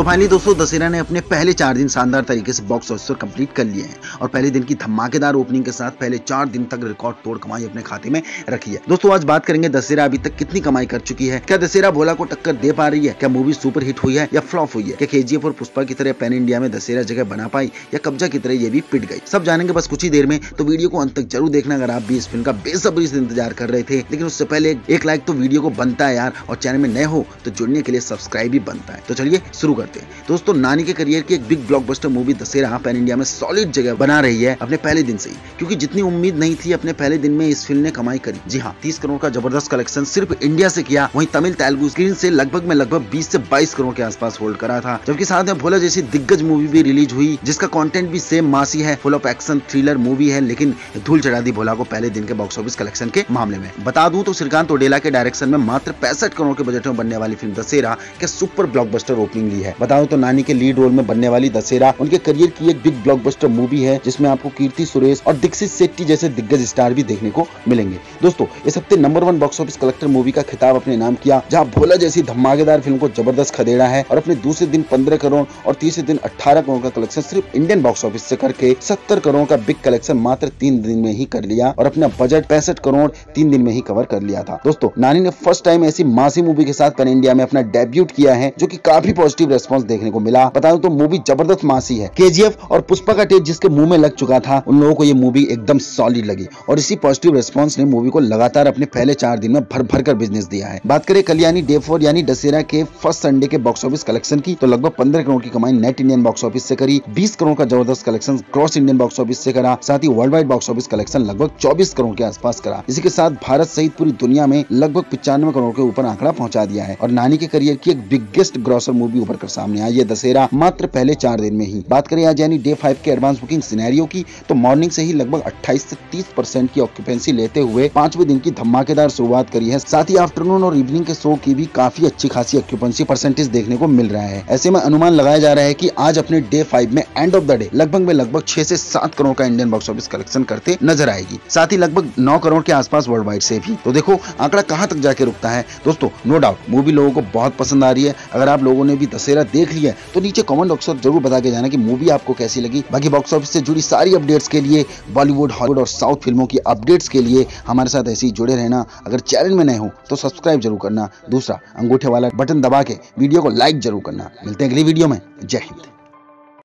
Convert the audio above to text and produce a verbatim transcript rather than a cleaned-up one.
तो फाइनली दोस्तों दशहरा ने अपने पहले चार दिन शानदार तरीके से बॉक्स ऑफिस पर कंप्लीट कर लिए हैं और पहले दिन की धमाकेदार ओपनिंग के साथ पहले चार दिन तक रिकॉर्ड तोड़ कमाई अपने खाते में रखी है। दोस्तों आज बात करेंगे दशहरा अभी तक कितनी कमाई कर चुकी है, क्या दशहरा भोला को टक्कर दे पा रही है, क्या मूवी सुपर हिट हुई है या फ्लॉप हुई है, क्या केजीएफ और पुष्पा की तरह पैन इंडिया में दशहरा जगह बना पाई या कब्जा की तरह ये भी पिट गई। सब जानेंगे बस कुछ ही देर में, तो वीडियो को अंत तक जरूर देखना अगर आप भी इस फिल्म का बेसब्री से इंतजार कर रहे थे। लेकिन उससे पहले एक लाइक तो वीडियो को बनता है यार, और चैनल में नए हो तो जुड़ने के लिए सब्सक्राइब भी बनता है। तो चलिए शुरू करते हैं। दोस्तों नानी के करियर की एक big blockbuster movie Dasara pan India में सॉलिड जगह बना रही है अपने पहले दिन से ही, क्योंकि जितनी उम्मीद नहीं थी अपने पहले दिन में इस फिल्म ने कमाई करी। जी हाँ, तीस करोड़ का जबरदस्त कलेक्शन सिर्फ इंडिया से किया, वहीं तमिल तेलुगु स्क्रीन से लगभग में लगभग बीस से बाईस करोड़ के आसपास होल्ड करा था। जबकि साथ में भोला जैसी दिग्गज मूवी भी रिलीज हुई जिसका कंटेंट भी सेम मासी है, full of action thriller movie है, लेकिन धूल चढ़ा दी भोला को पहले दिन के बॉक्स ऑफिस कलेक्शन के मामले में। बता दूं तो श्रीकांत ओडेला के डायरेक्शन में मात्र पैंसठ करोड़ के बजट में बनने वाली फिल्म दशहरा के सुपर ब्लॉकबस्टर ओपनिंग ली है। बताऊं तो नानी के लीड रोल में बनने वाली दशहरा उनके करियर की एक बिग ब्लॉकबस्टर मूवी है जिसमें आपको कीर्ति सुरेश और दीक्षित शेट्टी जैसे दिग्गज स्टार भी देखने को मिलेंगे। दोस्तों इस हफ्ते number one box office collector movie का खिताब अपने नाम किया, जहां भोला जैसी धमाकेदार फिल्म को जबरदस्त खदेड़ा है और अपने दूसरे दिन पंद्रह करोड़ और तीसरे दिन अठारह करोड़ का कलेक्शन सिर्फ इंडियन बॉक्स ऑफिस से करके सत्तर करोड़ का बिग कलेक्शन मात्र तीन दिन में ही कर लिया और अपना बजट पैंसठ करोड़ तीन दिन में ही कवर कर लिया था। दोस्तों नानी ने फर्स्ट टाइम ऐसी मासी मूवी के साथ पैन इंडिया में अपना डेब्यूट किया है, जो कि काफी पॉजिटिव रेस्पॉन्स देखने को मिला। बताऊं तो मूवी जबरदस्त मासी है। केजीएफ और पुष्पा का टेस्ट जिसके मुंह में लग चुका था, उन लोगों को ये मूवी एकदम सॉलिड लगी और इसी पॉजिटिव रेस्पॉन्स ने मूवी को लगातार अपने पहले चार दिन में भर भर कर बिजनेस दिया है। बात करें कल यानी डे फोर यानी दशहरा के फर्स्ट संडे के बॉक्स ऑफिस कलेक्शन की, तो लगभग पंद्रह करोड़ की कमाई नेट इंडियन बॉक्स ऑफिस से करी, बीस करोड़ का जबरदस्त collection cross Indian box office से करा, साथ ही worldwide box office collection लगभग चौबीस करोड़ के आसपास करा। इसी के साथ भारत सहित पूरी दुनिया में लगभग पचानवे करोड़ के ऊपर आंकड़ा पहुंचा दिया है और नानी के करियर की एक बिगेस्ट ग्रॉसर मूवी उभर कर सामने आई है दशहरा मात्र पहले चार दिन में ही। बात करें आज यानी डे फाइव के एडवांस बुकिंग सिनेरियो की, तो मॉर्निंग से ही लगभग अट्ठाईस से तीस परसेंट की ऑक्यूपेंसी लेते हुए पांचवें दिन की धमाकेदार शुरुआत करी है। साथ ही आफ्टरनून और इवनिंग के शो की भी काफी अच्छी खासी ऑक्यूपेंसी परसेंटेज देखने को मिल रहा है। ऐसे में अनुमान लगाया जा रहा है कि आज अपने डे फाइव में एंड ऑफ द डे लगभग में लगभग छह से सात करोड़ का इंडियन बॉक्स ऑफिस कलेक्शन करते नजर आएगी, साथ ही लगभग नौ करोड़ के आसपास वर्ल्ड वाइड से भी। तो देखो आंकड़ा कहां तक जाके रुकता है। दोस्तों नो डाउट मूवी लोगों को बहुत पसंद आ रही है। अगर आप लोगों ने भी दशहरा देख लिया है तो नीचे कमेंट बॉक्स में जरूर बता के जाना कि मूवी आपको कैसी लगी। बाकी बॉक्स ऑफिस से जुड़ी सारी अपडेट्स के लिए, बॉलीवुड, हॉलीवुड और साउथ फिल्मों की अपडेट्स के लिए हमारे साथ ऐसे ही जुड़े रहना। अगर चैनल में नए हो तो सब्सक्राइब जरूर करना, दूसरा अंगूठे वाला बटन दबा के वीडियो को लाइक जरूर करना। मिलते हैं अगली वीडियो में। जय हिंद।